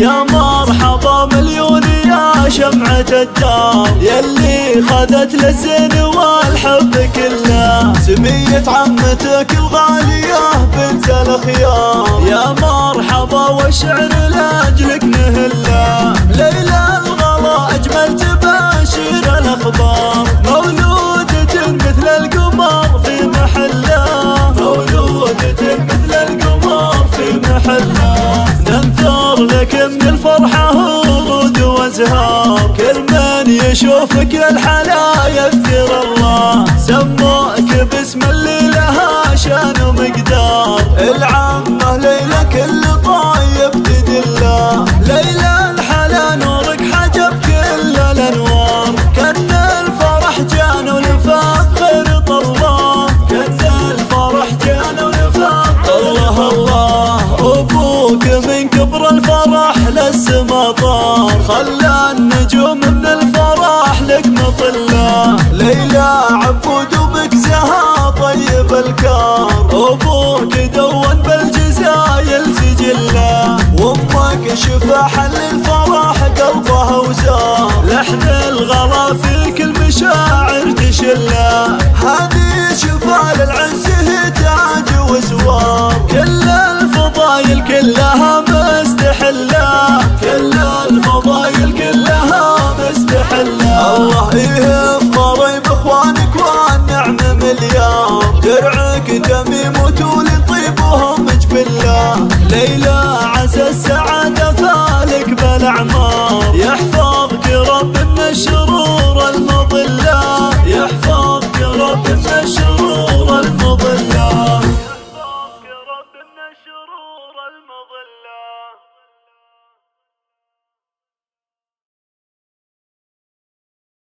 يا مرحبا مليون يا شمعة الدار، يلي خذت للزين والحب كله. سمية عمتك الغالية بنت الخيار، يا مرحبا والشعر لاجلك نهله. ليلى الغلا اجمل تباشر الاخبار، مولودة مثل القمر في محله، مولودة مثل القمر في محله. ننثر لك من الفرحة ورود وازهار، كل من يشوفك للحلا يذكر الله. سموك باسم اللي لها شان ومقدار، العمة ليلى كل طايب تدله. ليلى الحلا نورك حجب كل الانوار، كن الفرح جانا ونفخر طلاه، كن الفرح جانا ونفخر. الله الله ابوك من كبر الفرح للسما طار، خلى النجوم من الفرح لك مطله. ليلى عبود وبك زها طيب الكار، ابوك دون بالجزايل سجله. وامك شفا حل الفرح قلبها وزار، لحن الغلا فيك المشاعر تشله. هذه شفا للعز تاج وسوار، كل الفضايل كلها مستحله، كل الفضايل كلها مستحله. الله يفطر باخوانك والنعم مليار، درعك تميم وتولي طيبهم جبله. ليلى